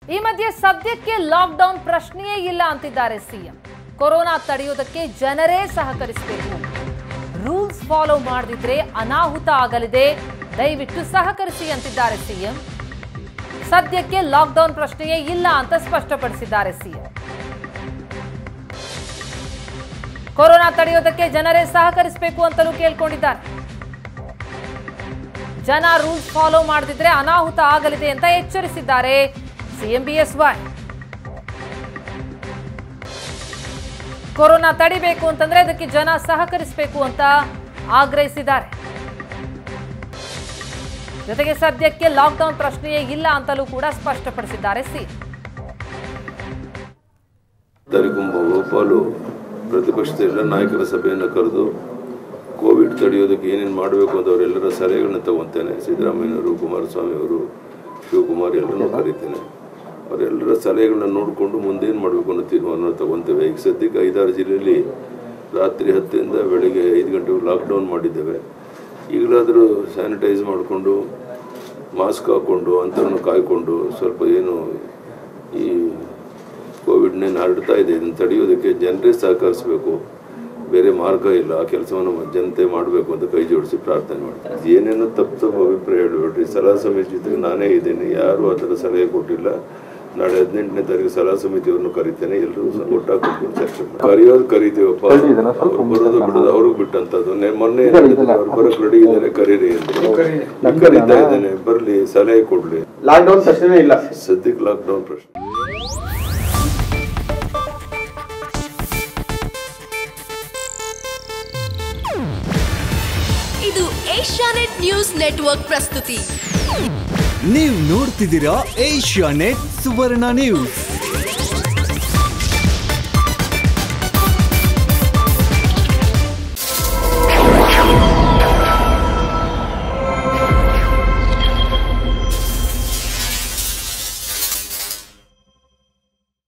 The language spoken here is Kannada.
ಈ ಮಧ್ಯೆ ಸದ್ಯಕ್ಕೆ ಲಾಕ್ಡೌನ್ ಪ್ರಶ್ನೆಯೇ ಇಲ್ಲ ಅಂತಿದ್ದಾರೆ ಸಿಎಂ. ಕೊರೋನಾ ತಡೆಯುವುದಕ್ಕೆ ಜನರೇ ಸಹಕರಿಸಬೇಕು. ರೂಲ್ಸ್ ಫಾಲೋ ಮಾಡದಿದ್ರೆ ಅನಾಹುತ ಆಗಲಿದೆ, ದಯವಿಟ್ಟು ಸಹಕರಿಸಿ ಅಂತಿದ್ದಾರೆ ಸಿಎಂ. ಸದ್ಯಕ್ಕೆ ಲಾಕ್ಡೌನ್ ಪ್ರಶ್ನೆಯೇ ಇಲ್ಲ ಅಂತ ಸ್ಪಷ್ಟಪಡಿಸಿದ್ದಾರೆ ಸಿಎಂ. ಕೊರೋನಾ ತಡೆಯುವುದಕ್ಕೆ ಜನರೇ ಸಹಕರಿಸಬೇಕು ಅಂತಲೂ ಕೇಳ್ಕೊಂಡಿದ್ದಾರೆ. ಜನ ರೂಲ್ಸ್ ಫಾಲೋ ಮಾಡದಿದ್ರೆ ಅನಾಹುತ ಆಗಲಿದೆ ಅಂತ ಎಚ್ಚರಿಸಿದ್ದಾರೆ ಸಿಎಂ ಬಿಎಸ್ವೈ. ಕೊರೋನಾ ತಡಿಬೇಕು ಅಂತಂದ್ರೆ ಅದಕ್ಕೆ ಜನ ಸಹಕರಿಸಬೇಕು ಅಂತ ಆಗ್ರಹಿಸಿದ್ದಾರೆ. ಜೊತೆಗೆ ಸದ್ಯಕ್ಕೆ ಲಾಕ್ಡೌನ್ ಪ್ರಶ್ನೆಯೇ ಇಲ್ಲ ಅಂತಲೂ ಕೂಡ ಸ್ಪಷ್ಟಪಡಿಸಿದ್ದಾರೆ ಸಿಎಂ. ಪ್ರತಿಪಕ್ಷದ ಎಲ್ಲ ನಾಯಕರ ಸಭೆಯನ್ನು ಕರೆದು ಕೋವಿಡ್ ತಡೆಯೋದಕ್ಕೆ ಏನೇನು ಮಾಡಬೇಕು ಅಂತ ಅವರೆಲ್ಲರ ಸಲಹೆಗಳನ್ನ ತಗೊತೇನೆ. ಸಿದ್ದರಾಮಯ್ಯವರು, ಕುಮಾರಸ್ವಾಮಿ ಅವರು, ಶಿವಕುಮಾರ್ ಎಲ್ಲರನ್ನೂ ಕರೀತೇನೆ. ಅವರೆಲ್ಲರ ಸಲಹೆಗಳನ್ನ ನೋಡಿಕೊಂಡು ಮುಂದೇನು ಮಾಡಬೇಕು ಅನ್ನೋ ತೀರ್ಮಾನ ತಗೊತೇವೆ. ಈಗ ಸದ್ಯಕ್ಕೆ 5-6 ಜಿಲ್ಲೆಯಲ್ಲಿ ರಾತ್ರಿ 10ರಿಂದ ಬೆಳಗ್ಗೆ 5 ಗಂಟೆಗೆ ಲಾಕ್ಡೌನ್ ಮಾಡಿದ್ದೇವೆ. ಈಗಲಾದರೂ ಸ್ಯಾನಿಟೈಸ್ ಮಾಡಿಕೊಂಡು ಮಾಸ್ಕ್ ಹಾಕ್ಕೊಂಡು ಅಂತರನ್ನು ಕಾಯ್ಕೊಂಡು ಸ್ವಲ್ಪ ಏನು ಈ ಕೋವಿಡ್ನೇನು ಹರಡ್ತಾ ಇದೆ ಇದನ್ನು ತಡೆಯೋದಕ್ಕೆ ಜನರೇ ಸಹಕರಿಸಬೇಕು. ಬೇರೆ ಮಾರ್ಗ ಇಲ್ಲ. ಆ ಕೆಲಸವನ್ನು ಜನತೆ ಮಾಡಬೇಕು ಅಂತ ಕೈ ಜೋಡಿಸಿ ಪ್ರಾರ್ಥನೆ ಮಾಡ್ತಾರೆ. ಏನೇನೋ ತಪ್ಪು ಅಭಿಪ್ರಾಯ ಹೇಳಬೇಡ್ರಿ. ಸಲಹಾ ಸಮಿತಿ ಜೊತೆಗೆ ನಾನೇ ಇದ್ದೇನೆ. ಯಾರು ಆ ಥರ ಸಲಹೆ ಕೊಟ್ಟಿಲ್ಲ. ನಾಳೆ 18ನೇ ತಾರೀಕು ಸಲಹಾ ಸಮಿತಿಯವ್ರನ್ನು ಕರಿತೇನೆ. ಎಲ್ಲರೂ ಒಟ್ಟಾಗಿ ಕೂತ್ಕೊಂಡು ಚರ್ಚೆ ಮಾಡಿ ಕರೆಯೋದು ಕರಿತೀವಪ್ಪ. ಬರೋದು ಬಿಡೋದು ಅವ್ರಿಗೆ ಬಿಟ್ಟಂಥದ್ದು. ಮೊನ್ನೆ ಅವ್ರು ಬರೋಕ್ಕೆ ರೆಡಿ ಇದ್ದಾರೆ, ಕರೀರಿ ಅಂತ ಕರೀತಾ ಇದ್ದೇನೆ. ಬರಲಿ, ಸಲಹೆ ಕೊಡಲಿ. ಲಾಕ್ಡೌನ್ ಪ್ರಶ್ನೆ ಇಲ್ಲ ಸದ್ಯಕ್ಕೆ. ಲಾಕ್ಡೌನ್ ಪ್ರಶ್ನೆ ಇದು ಏಷ್ಯಾನೆಟ್ ನ್ಯೂಸ್ ನೆಟ್ವರ್ಕ್ ಪ್ರಸ್ತುತಿ. ನೀವು ನೋಡ್ತಿದ್ದೀರಾ ಏಷ್ಯಾನೆಟ್ ಸುವರ್ಣ ನ್ಯೂಸ್.